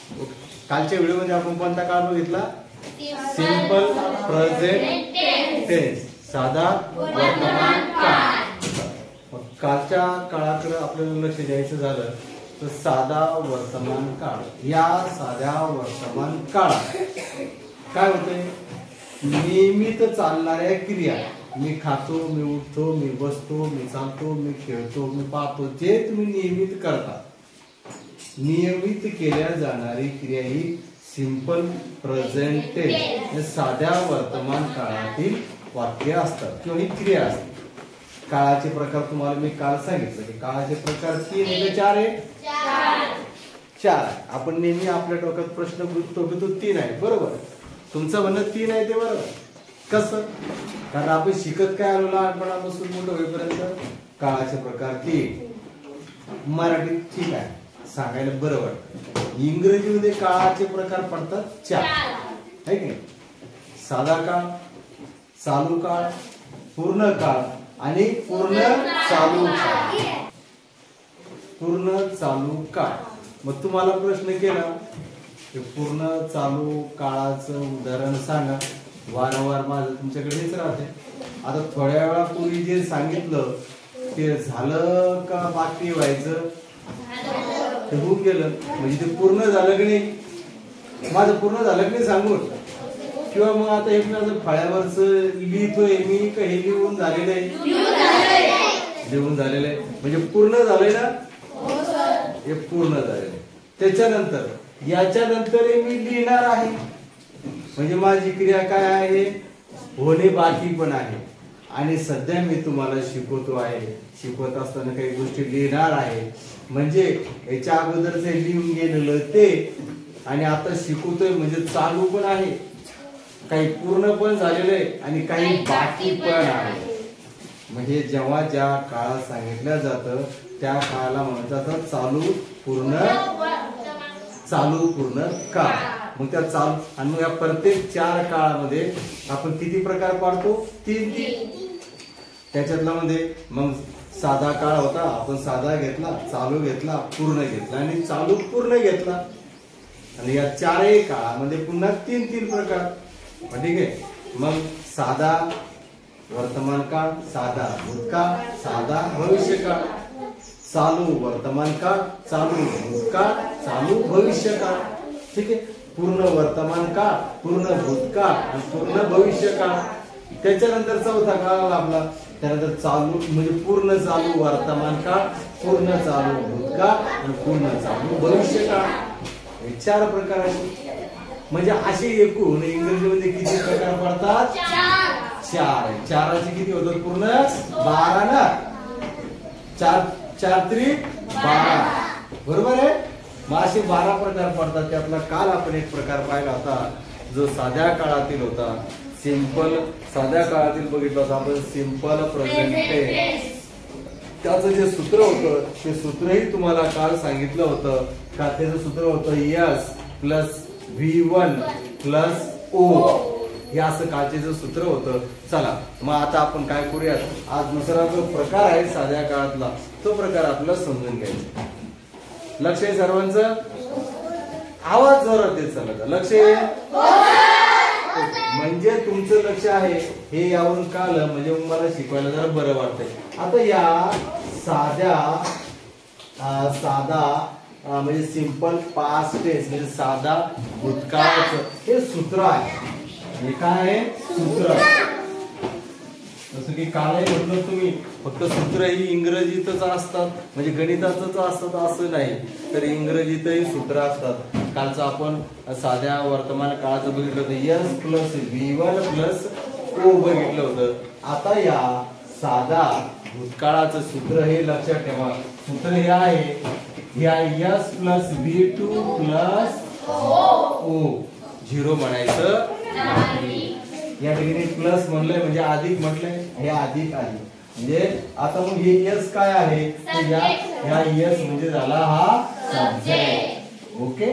कालच्या व्हिडिओमध्ये आपण कोणता काळ बघितला? सिंपल प्रेझेंट टेन्स, साधा वर्तमान काळ. कालच्या काळाकडे आपल्याला लक्ष द्यायचं झालं तर साधा वर्तमान काळ. या साध्या वर्तमान काळात काय होतंय? नियमित चालणाऱ्या क्रिया, मी खातो, मी उठतो, मी बसतो, मी चालतो, मी खेळतो, मी पाहतो, जे तुम्ही नियमित करता, नियमित केल्या जाणारी क्रिया ही सिंपल प्रेझेंट टेन्स, साध्या वर्तमान काळातील वाक्य असतात किंवा ही क्रिया असते. काळाचे प्रकार तुम्हाला मी काल सांगितलं की काळाचे प्रकार 3 आहे, 4 आहे, 4. आपण नेहमी आपल्या डोक्यात प्रश्न गुंतवतो 3 आहे, बरोबर. तुमचं म्हणणं 3 आहे ते बरोबर. कसं? कारण आपण शिकत काय आलो लहानपणापासून मोठं होईपर्यंत काळाचे प्रकार 3. मराठीत ठीक आहे, सांगायला बरं वाटतं. इंग्रजीमध्ये काळाचे प्रकार पडतात 4, आहे की नाही? साधा काळ, चालू काळ, पूर्ण काळ आणि पूर्ण चालू काळ. पूर्ण चालू काळ. मग तुम्हाला प्रश्न केला की पूर्ण चालू काळाचं उदाहरण सांगा. वारंवार माझं तुमच्याकडे हेच राहते. आता थोड्या वेळापूर्वी जे सांगितलं ते झालं का बाकी व्हायचं? ते होऊन गेलं म्हणजे ते पूर्ण झालं की नाही? माझं पूर्ण झालं की नाही सांगून? किंवा मग आता हे माझं फळ्यावरच लिहितोय मी का हे लिहून झालेलं आहे? लिहून झालेलं आहे म्हणजे पूर्ण झालंय ना? हे पूर्ण झालेलं आहे. त्याच्यानंतर याच्यानंतर मी लिहिणार आहे म्हणजे माझी क्रिया काय आहे? होणे बाकी पण आहे. आणि सध्या मी तुम्हाला शिकवतो आहे, शिकवत असताना काही गोष्टी लिहिणार आहे म्हणजे याच्या अगोदरच लिहून गेलेलं ते आणि आता शिकवतोय म्हणजे चालू पण आहे, काही पूर्ण पण झालेलं आहे आणि काही बाकी पण आहे. म्हणजे जेव्हा ज्या काळात सांगितलं जातं त्या काळाला म्हणतात चालू पूर्ण काळ. मग त्या चालू आणि मग या प्रत्येक 4 काळामध्ये आपण किती प्रकार पाडतो? 3. त्याच्यातला मध्ये मग साधा काळ होता, आपण साधा घेतला, चालू घेतला, पूर्ण घेतला आणि चालू पूर्ण घेतला. आणि या 4 काळामध्ये पुन्हा 3 प्रकार. ठीक आहे. मग साधा वर्तमान काळ, साधा भूतकाळ, साधा भविष्यकाळ, चालू वर्तमान काळ, चालू भूतकाळ, चालू भविष्यकाळ. ठीक आहे. पूर्ण वर्तमान काळ, पूर्ण भूतकाळ आणि पूर्ण भविष्यकाळ. त्याच्यानंतर चौथा काळ आपला, त्यानंतर चालू म्हणजे पूर्ण चालू वर्तमान काळ, पूर्ण चालू भूतकाळ आणि पूर्ण चालू भविष्यकाळ. हे 4 प्रकार आहेत. म्हणजे असे एकूण इंग्रजीमध्ये किती प्रकार पडतात? 4. 4चे किती होतात? पूर्ण 12 ना? 4 त्रिक 12, बरोबर आहे. मग असे 12 प्रकार पडतात. त्यातला काल आपण एक प्रकार पाहिला होता जो साध्या काळातील होता. सिंपल साध्या काळातील बघितलं होतं आपण, सिंपल प्रेझेंट टेन्स. त्याचं जे सूत्र होतं ते सूत्रही तुम्हाला काल सांगितलं होतं का? त्याचं सूत्र होतं S plus V1 plus O. हे असं काळचे सूत्र होतं. चला मग आता आपण काय करूयात, आज दुसरा जो प्रकार आहे साध्या काळातला तो प्रकार आपल्याला समजून घ्यायचा. लक्ष आहे सर्वांचं? आवाज जोरात देत चला. लक्ष आहे म्हणजे तुमचं लक्ष आहे हे यावरून कळलं म्हणजे मला शिकवायला जरा बरं वाटतंय. आता या साधा म्हणजे सिंपल पास्ट टेन्स म्हणजे साधा भूतकाळाचं हे सूत्र आहे. हे काय आहे? सूत्र. जसं की कालही म्हटलं तुम्ही फक्त सूत्र ही इंग्रजीतच असतात म्हणजे गणितातच असतात असं नाही, तर इंग्रजीतही सूत्र असतात. कालचं आपण साध्या वर्तमान काळाचं बघितलं होतं, S plus V1 plus O बघितलं होतं. आता या साधा भूतकाळाचं सूत्र हे लक्षात ठेवा. सूत्र हे आहे या S plus V2 plus O. 0 म्हणायचं नाही. या ठिकाणी प्लस म्हणलंय म्हणजे अधिक म्हटलंय, हे अधिक आहे. म्हणजे आता मग हे S काय आहे? या S म्हणजे झाला हा सब्जेक्ट. ओके.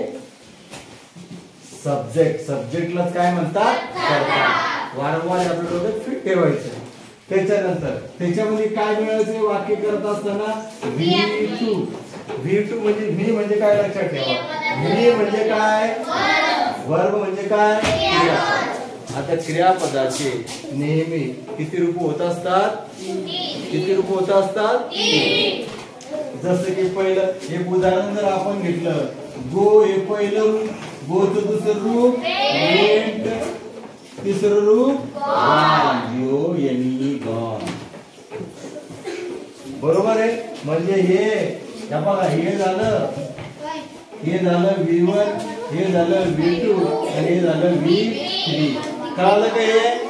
सब्जेक्टला काय म्हणतात? कर्ता. वारंवार आपल्या डोक्यात फिट ठेवायचं. त्याच्यानंतर त्याच्यामध्ये काय मिळायचं वाक्य करत असताना V2 म्हणजे V म्हणजे काय लक्षात ठेवा? व्ही म्हणजे काय? वर्ब म्हणजे काय? क्रियापद. आता क्रियापदाचे नेहमी किती रूप होत असतात? किती रूप होत असतात? जसं की पहिलं एक उदाहरण जर आपण घेतलं, गो हे पहिलं रूप, गोचं दुसरं रूप वेंट, तिसरं रूप गॉन, यो यांनी गॉन. बरोबर आहे. म्हणजे हे बघा, हे झालं V1, हे झालं V2 आणि हे झालं V3. कळलं का?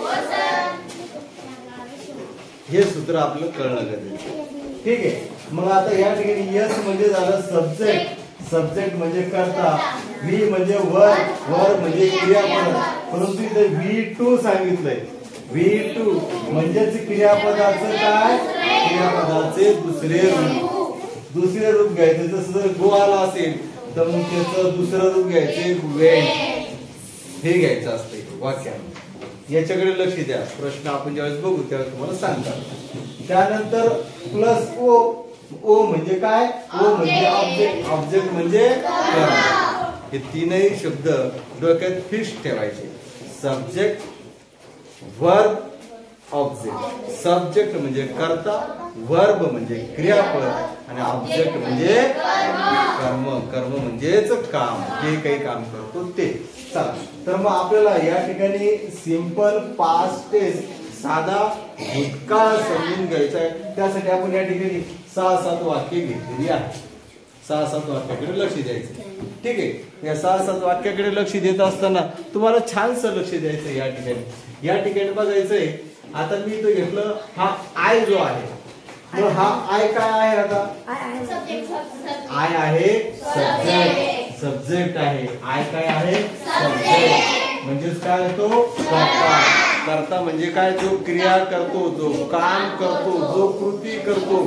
हे सूत्र आपलं कळलं का? ठीक आहे. मग आता या ठिकाणी यस म्हणजे झालं सब्जेक्ट, सब्जेक्ट म्हणजे कर्ता, व्ही म्हणजे वर्ब म्हणजे क्रियापद. परंतु इथे V2 सांगितलंय. V2 म्हणजेच क्रियापदाचं काय? क्रियापदाचे दुसरे रूप घ्यायचे. जसं जर गो आला असेल तर मग त्याचं दुसरं रूप घ्यायचे वेंट, हे घ्यायचं असते वाक्यात. याच्याकडे लक्ष द्या. प्रश्न आपण ज्यावेळेस बघू त्यावेळेस तुम्हाला सांगतात. त्यानंतर प्लस ओ म्हणजे काय? ओ म्हणजे ऑब्जेक्ट, ऑब्जेक्ट म्हणजे कर्ता. हे तीनही शब्द डोक्यात फिक्स ठेवायचे. Subject, verb, object. सब्जेक्ट म्हणजे कर्ता, वर्ब म्हणजे क्रियापद आणि ऑब्जेक्ट म्हणजे कर्म. कर्म म्हणजेच काम, जे काही काम करतो ते. चला, तर मग आपल्याला या ठिकाणी सिंपल पास्ट टेन्स, साधा भूतकाळ समजून घ्यायचा आहे. त्यासाठी आपण या ठिकाणी 6-7 वाक्य घेतलेली आहेत. 6-7 वाक्याकडे लक्ष द्यायचं. ठीक आहे. या 6-7 वाक्याकडे लक्ष देत असताना तुम्हाला छानसं लक्ष द्यायचं. या ठिकाणी बघायचंय. आता मी तो घेतलं, हा आय जो आहे, मग हा आय काय आहे? आता आय आहे सब्जेक्ट, सब्जेक्ट आहे. आय काय आहे? सब्जेक्ट. म्हणजेच काय तो कर्ता. कर्ता म्हणजे काय? जो क्रिया करतो, जो काम करतो, जो कृती करतो,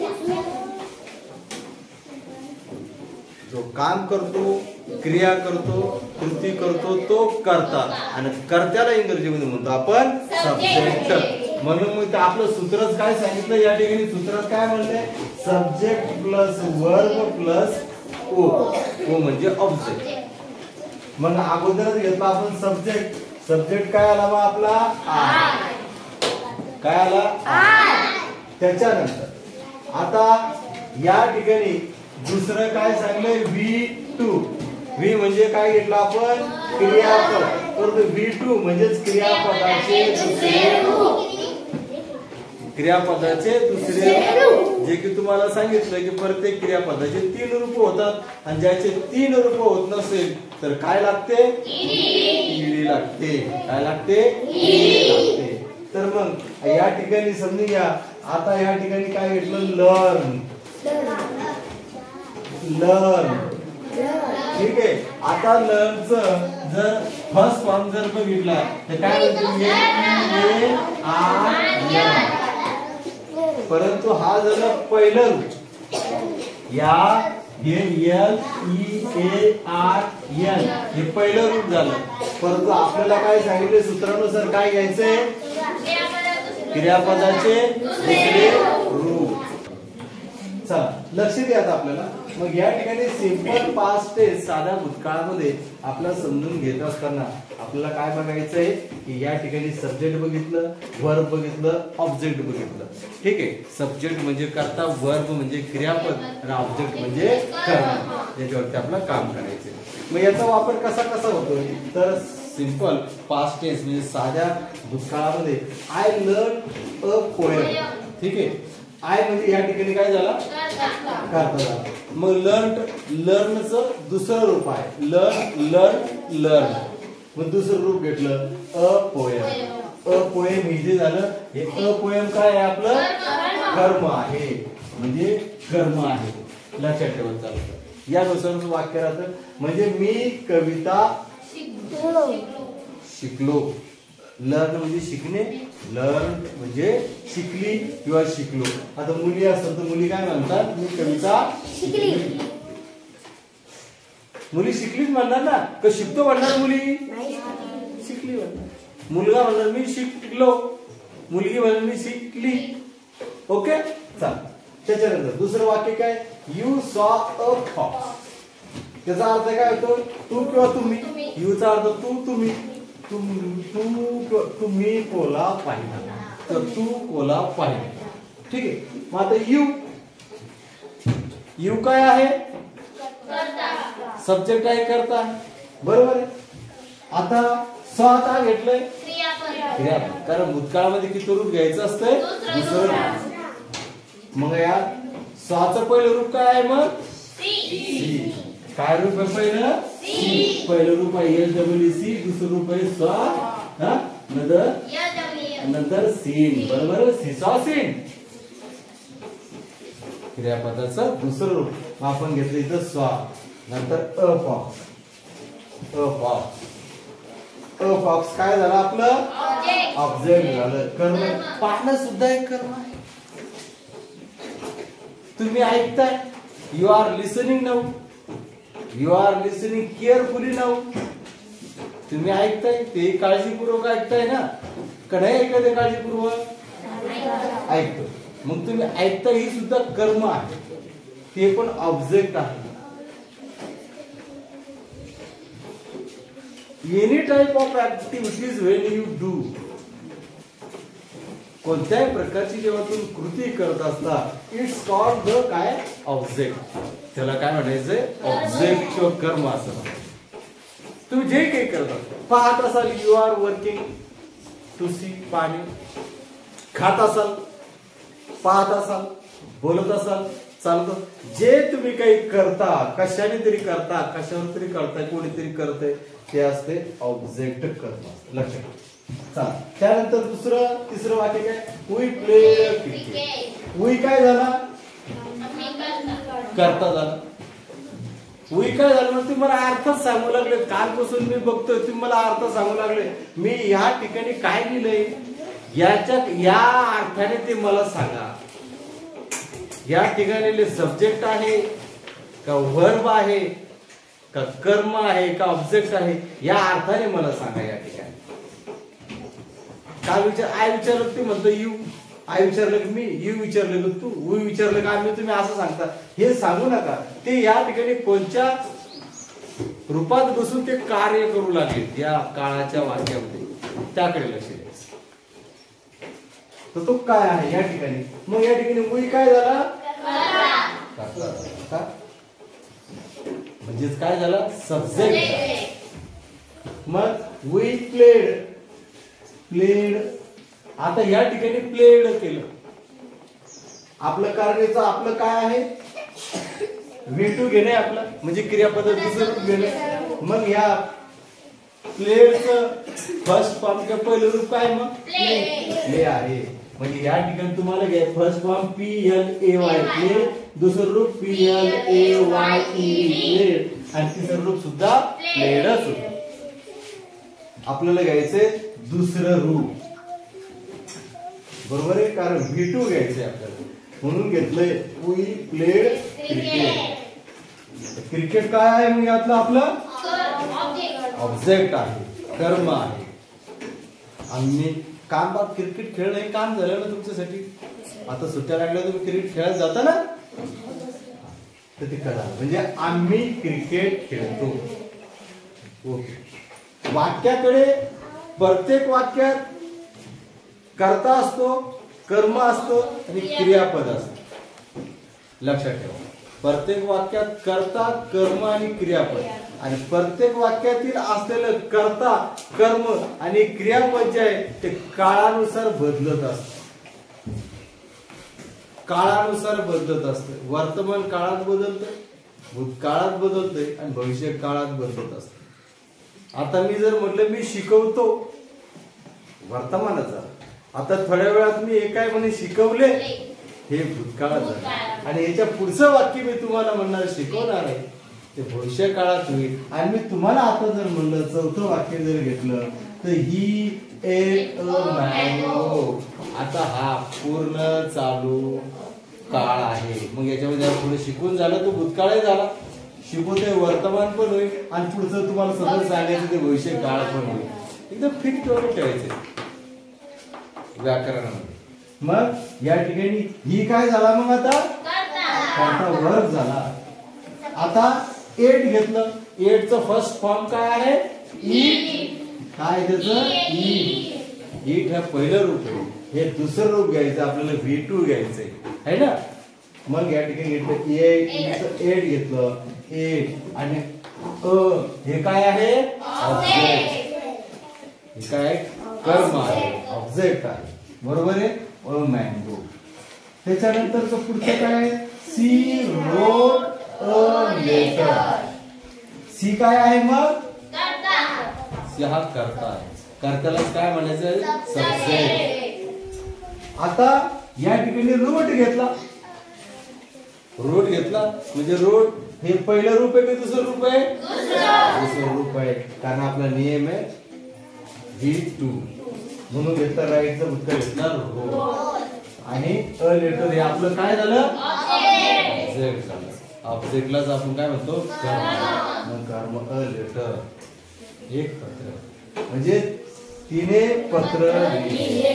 जो काम करतो, क्रिया करतो, कृती करतो, तो कर्ता. आणि कर्त्याला इंग्रजीमध्ये म्हणतो आपण सब्जेक्ट. म्हणून मग आपलं सूत्रच काय सांगितलं या ठिकाणी? सूत्रात काय म्हणलंय? Subject plus verb plus O. O म्हणजे ऑब्जेक्ट. मग अगोदरच घेतला आपण सब्जेक्ट. सब्जेक्ट काय आला मग आपला? आय. काय आला? त्याच्यानंतर आता या ठिकाणी दुसरं काय सांगलंय? V2. व्ही म्हणजे काय घेतलं आपण? क्रियापद. परंतु V2 म्हणजेच क्रियापदाचे दुसरे रूप. क्रियापदाचे दुसरे रूप, जे की तुम्हाला सांगितलं की प्रत्येक क्रियापदाचे 3 रूप होतात आणि ज्याचे 3 रूप होत नसेल तर काय लागते? ईडी लागते. काय लागते? ईडी लागते. तर मग या ठिकाणी समजून घ्या. आता या ठिकाणी काय घेतलं? लर्न. ठीक आहे. आता लर्नचं जर फर्स्ट फॉर्म जर बघितला तर काय म्हणतो? परंतु हा झालं पहिलं रूप. या LEARN हे पहिलं रूप झालं. परंतु आपल्याला काय सांगितले? सूत्रानुसार काय घ्यायचंय? क्रियापदाचे दुसरे रूप. चला, लक्ष द्या आता आपल्याला. मग या ठिकाणी सिंपल पास्ट टेन्स, साध्या भूतकाळामध्ये आपल्याला समजून घेत असताना आपल्याला काय बघायचंय की या ठिकाणी सब्जेक्ट बघितलं, वर्ब बघितलं, ऑब्जेक्ट बघितलं. ठीक आहे. सब्जेक्ट म्हणजे कर्ता, वर्ब म्हणजे क्रियापद आणि ऑब्जेक्ट म्हणजे कर्म, याच्यावरती आपलं काम करायचंय. मग याचा वापर कसा होतोय? तर सिंपल पास्ट टेन्स म्हणजे साध्या भूतकाळामध्ये आय लर्न अ पोएम. ठीक आहे. आय म्हणजे या ठिकाणी काय झाला? कर्ता झाला. मग लर्नचं दुसरं रूप आहे लर्न. मग दुसरं रूप घेतलं अ पोएम. हे जे झालं, हे अ पोएम काय आहे? आपलं कर्म आहे. म्हणजे कर्म आहे. लक्षात ठेवत चालतं. यानुसार वाक्य राहतं. म्हणजे मी कविता शिकलो. लर्न म्हणजे शिकणे, लर्न म्हणजे शिकली किंवा शिकलो. आता मुली असतात तर मुली काय म्हणतात? मी कविता शिकली. मुली शिकलीच म्हणणार ना, का शिकतो म्हणणार? मुली शिकली म्हणणार. मुलगा म्हणणार मी शिकलो, मुलगी म्हणणार मी शिकली. ओके. चला, त्याच्यानंतर दुसरं वाक्य काय? You saw a fox. त्याचा अर्थ काय होतो? तू किंवा तुम्ही. यूचा अर्थ तू, तुम्ही. तुम्ही कोला पाहिला, तर तू कोला पाहिला. ठीक आहे. मग आता यू काय आहे? सब्जेक्ट आहे, करता. बरोबर आहे. आता स्वतः घेतलंय क्रियापद, कारण भूतकाळामध्ये किती रूप घ्यायचं असतंय? दुसरं रूप. मग या स्वचं पहिलं रूप काय आहे? मग सी. काय रूप आहे पहिलं? सी. पहिलं रूप आहे SWC, दुसरं रूप आहे स्व, नंतर सीन. बरोबर. सीसॉ सीन क्रियापदाचं दुसरं रूप. आपण घेतलं इथं स्व, नंतर अफॉक्स. अफॉक्स काय झालं आपलं? ऑब्जेक्ट झालं. कर्म. पाहणं सुद्धा एक कर्म आहे. तुम्ही ऐकताय, you are listening now, you are listening carefully now. तुम्ही ऐकताय, ते काळजीपूर्वक ऐकताय ना? का नाही ऐकत? काळजीपूर्वक ऐकतो. मग तुम्ही ऐकता, ही सुद्धा कर्म आहे, ते पण ऑब्जेक्ट आहे. Any type of activities when you do, कोणत्याही प्रकारची जेव्हा तुम्ही कृती करत असता, इट्स कॉल्ड द काय? ऑब्जेक्ट. त्याला काय म्हणायचंय? ऑब्जेक्ट किंवा कर्म असं. तुम्ही जे काही करता, पाहत असाल, you are working to see, पाणी. खात असाल, पाहत असाल, बोलत असाल, चालत, जे तुम्ही काही करता, कशाने तरी करता, कशावर तरी करताय, कोणीतरी करतंय, ते असते ऑब्जेक्ट कर्म. लक्षात. त्यानंतर तिसरं वाक्य काय? We play cricket. वी काय झाला? करता झाला. वी काय झालं? मग तुम्ही मला अर्थ सांगू लागले. कालपासून मी बघतोय, तुम्ही मला अर्थ सांगू लागले. मी ह्या ठिकाणी काय लिहिलंय, या अर्थाने ते मला सांगा. या ठिकाणी सब्जेक्ट आहे का वर्ब आहे का कर्म आहे का ऑब्जेक्ट आहे, या अर्थाने मला सांगा. या ठिकाणी काय आय विचारलं ते म्हणतो यू, आय विचारलं की मी, यू विचारलं की तू, वी विचारलं का आम्ही, तुम्ही असं सांगता. हे सांगू नका. ते या ठिकाणी कोणत्या रूपात बसून ते कार्य करू लागले या काळाच्या वाक्यामध्ये, त्याकडे लक्ष द्यायचं. तर तो काय आहे या ठिकाणी? मग या ठिकाणी वी काय झाला? म्हणजेच काय झालं? सब्जेक्ट. मग वी प्लेड. आता या ठिकाणी प्लेड केलं. आपलं कार्यचं आपलं काय आहे? V2 घेणे आपलं, म्हणजे क्रियापद दुसरं रूप घेणे. मग या प्लेडचं फर्स्ट फॉर्म किंवा पहिलं रूप काय? मग प्ले आहे. म्हणजे या ठिकाणी तुम्हाला घ्या फर्स्ट फॉर्म PLAY प्ले, दुसरं रूप PLAYE प्लेड, आणि तिसरं रूप सुद्धा प्लेडच होतं. आपल्याला घ्यायचंय दुसरं रूप. बरोबर आहे, कारण V2 घ्यायचंय आपल्याला, म्हणून घेतलंय वी प्लेड क्रिकेट. क्रिकेट काय आहे? मग यातलं आपलं ऑब्जेक्ट आहे, कर्म आहे. आम्ही काम क्रिकेट खेळणं हे काम झालं ना तुमच्यासाठी. आता सुट्ट्या लागल्या तुम्ही क्रिकेट खेळत जाता ना, तर ते करा. म्हणजे आम्ही क्रिकेट खेळतो. ओके. वाक्याकडे प्रत्येक वाक्यात कर्ता असतो, कर्म असतो आणि क्रियापद असतो. लक्षात ठेवा, प्रत्येक वाक्यात कर्ता, कर्म आणि क्रियापद, आणि प्रत्येक वाक्यातील असलेलं कर्ता, कर्म आणि क्रियापद जे आहे ते काळानुसार बदलत असतं. काळानुसार बदलत असतं. वर्तमान काळात बदलतंय, भूतकाळात बदलतंय आणि भविष्य काळात बदलत असतं. आता मी जर म्हटलं मी शिकवतो, वर्तमानाचा. आता थोड्या वेळात मी काय म्हणे शिकवले, हे भूतकाळात झालं. आणि याच्या पुढचं वाक्य मी तुम्हाला म्हणणार शिकवणार आहे, ते भविष्य काळात होईल. आणि मी तुम्हाला आता जर म्हणलं, चौथं वाक्य जर घेतलं तर ही एट अ मँगो. आता हा पूर्ण चालू काळ आहे. मग याच्यामध्ये पुढे शिकून झालं तो भूतकाळही झाला, शिकवते वर्तमान पण होईल, आणि पुढचं तुम्हाला सगळं सांगायचं ते भविष्य काळ पण होईल. एकदम फिट करून ठेवायचे व्याकरणामध्ये. मग या ठिकाणी ही काय झाला? मग आता वर्ब झाला. आता 8 घेतलं, 8 चं फर्स्ट फॉर्म काय आहे? ईट. काय त्याचं? ईट. ईट हे पहिलं रूप आहे, हे दुसरं रूप घ्यायचं आपल्याला V2 घ्यायचंय है ना. मग या ठिकाणी घेतलं 8 घेतलं 8 आणि हे काय आहे? ऑब्जेक्ट. हे काय? कर्म आहे, ऑब्जेक्ट आहे, बरोबर आहे. मँगो. त्याच्यानंतरचं पुढचं काय आहे? She wrote a letter. She काय आहे मग? सी हा कर्ता आहे. कर्त्याला काय म्हणायचं? सब्जेक्ट. आता या ठिकाणी रूट घेतला, रूट घेतला म्हणजे रूट हे पहिलं रूप आहे की दुसरं रूप आहे? दुसरं रूप आहे, कारण आपला नियम आहे V2 म्हणून घेतलं. राईटचं उत्तर घेतलं रूट. आणि अ लेटर हे आपलं काय झालं? ऑब्जेक्ट झालं. ऑब्जेक्टलाच आपण काय म्हणतो? कर्म. मग कर्म अ लेटर, एक पत्र म्हणजे तिने पत्र लिहिले.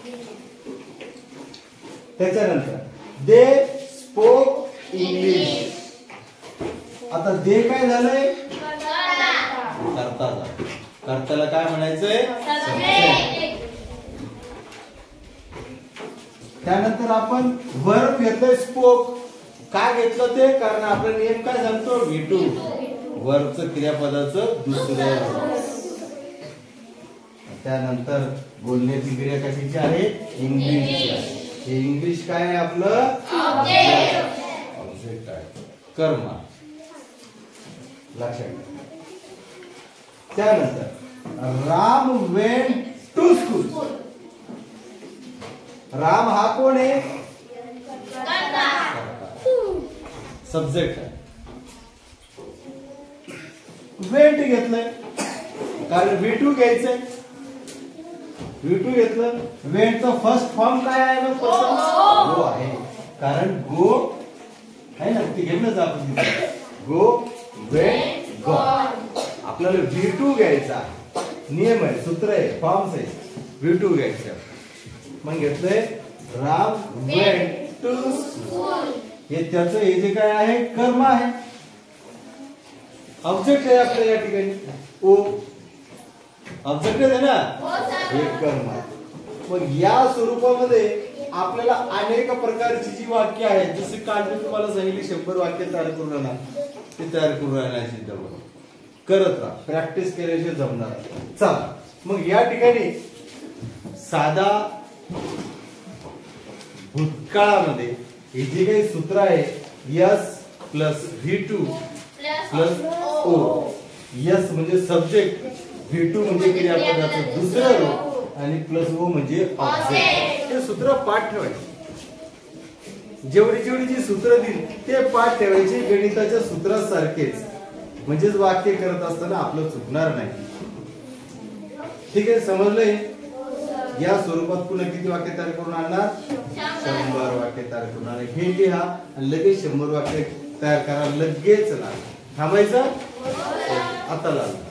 त्याच्यानंतर दे स्पोक इंग्लिश. आता दे काय झालंय? कर्ता झालं. कर्त्याला काय म्हणायचंय? सब्जेक्ट. त्यानंतर आपण वर्ब घेतलंय स्पोक. काय घेतलं ते? कारण आपला नियम काय सांगतो? V2. वर्बचं क्रियापदाचं दुसरं. त्यानंतर बोलण्याची क्रिया कशाची आहे? इंग्लिशची आहे. हे इंग्लिश काय आहे आपलं? ऑब्जेक्ट आहे, कर्म. लक्षात घ्या. त्यानंतर Ram went to school. Ram हा कोण आहे? सब्जेक्ट आहे. वेंट घेतलंय कारण V2 घ्यायचंय. V2 घेतलं. वेंटचं फर्स्ट फॉर्म काय आहे? गो आहे, कारण गो आहे ना, ते घेतलंच आपण. Go went gone. आपल्याला V2 घ्यायचा, नियम आहे, सूत्र आहे, फॉर्म्स आहे. V2 घ्यायचं. मग घेतलंय राम वेंट टू स्कूल. हे त्याचं हे जे काय आहे? कर्म आहे. ऑब्जेक्ट आहे आपल्या या ठिकाणी ओ. ऑब्जेक्ट आहे ना, हे कर्म आहे. मग या स्वरूपामध्ये आपल्याला अनेक प्रकारची जी वाक्य आहेत, जसे काल मी तुम्हाला सांगितले 100 वाक्य तयार करून आणा, ते तयार करून आणायची जवळ करत राहा. प्रॅक्टिस केल्याशिवाय जमणार. चला मग या ठिकाणी साधा भूतकाळामध्ये हे जे काही सूत्र आहे S plus V2 plus O. S म्हणजे सब्जेक्ट, V2 म्हणजे क्रियापदाचं दुसरं रूप आणि प्लस O म्हणजे ऑब्जेक्ट. हे सूत्र पाठ ठेवायचे. जेवढी जेवढी जी सूत्र दिली ते पाठ ठेवायचे गणिताच्या सूत्रासारखेच, म्हणजेच वाक्य करत असताना आपलं चुकणार नाही. ठीक आहे, समजलंय? या स्वरूपात पुन्हा किती वाक्य तयार करून आणणार? 100 वाक्य तयार करून आणणार. हे लिहा आणि लगेच 100 वाक्य तयार करा. लगेच ना थांबायचं. आता लागलं.